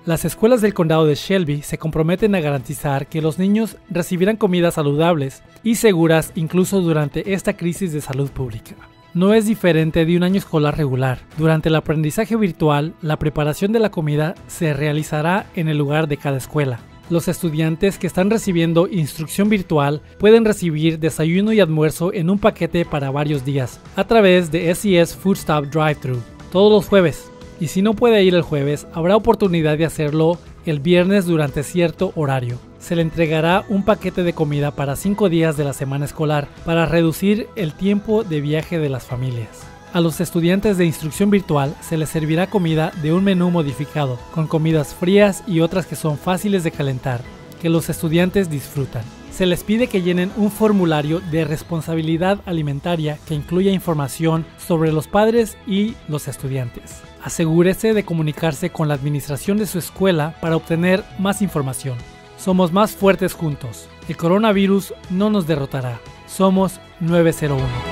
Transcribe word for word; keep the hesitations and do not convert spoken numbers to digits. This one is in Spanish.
Las escuelas del condado de Shelby se comprometen a garantizar que los niños recibirán comidas saludables y seguras incluso durante esta crisis de salud pública. No es diferente de un año escolar regular. Durante el aprendizaje virtual, la preparación de la comida se realizará en el lugar de cada escuela. Los estudiantes que están recibiendo instrucción virtual pueden recibir desayuno y almuerzo en un paquete para varios días a través de S E S Food Stop Drive-Thru todos los jueves. Y si no puede ir el jueves, habrá oportunidad de hacerlo el viernes durante cierto horario. Se le entregará un paquete de comida para cinco días de la semana escolar para reducir el tiempo de viaje de las familias. A los estudiantes de instrucción virtual se les servirá comida de un menú modificado, con comidas frías y otras que son fáciles de calentar, que los estudiantes disfrutan. Se les pide que llenen un formulario de responsabilidad alimentaria que incluya información sobre los padres y los estudiantes. Asegúrese de comunicarse con la administración de su escuela para obtener más información. Somos más fuertes juntos. El coronavirus no nos derrotará. Somos nueve cero uno.